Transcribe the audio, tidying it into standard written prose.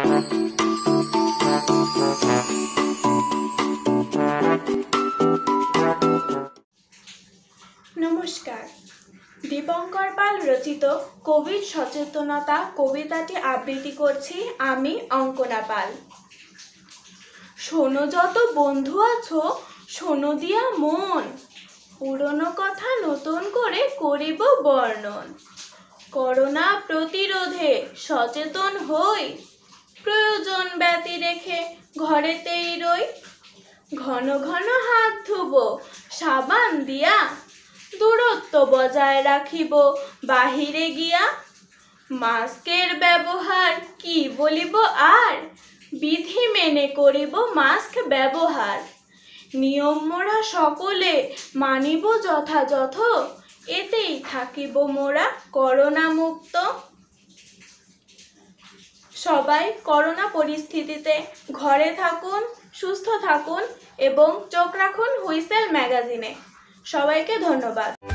नमस्कार। दीपंकर पाल रचित कोविड सचेतनता कविताटी आबृत्ति करছি আমি অঙ্কনা পাল। শোনো যত বন্ধু আছো, শোনো দিয়া মন, পুরনো কথা নতুন করে করিব বর্ণন। করোনা প্রতিরোধে সচেতন হই, প্রয়োজন ব্যতি রেখে ঘরেতেই রই। ঘন ঘন হাত ধুবো সাবান দিয়া, দূরত্ব বজায় রাখিব বাহিরে গিয়া। মাস্কের ব্যবহার কি বলিব আর, বিধি মেনে করিব মাস্ক ব্যবহার। নিয়ম মোরা সকলে মানিব যথাযথ, এতেই থাকিব মোরা করোনা মুক্ত। সবাই করোনা পরিস্থিতিতে ঘরে থাকুন, সুস্থ থাকুন এবং চোখ রাখুন হুইসেল ম্যাগাজিনে। সবাইকে ধন্যবাদ।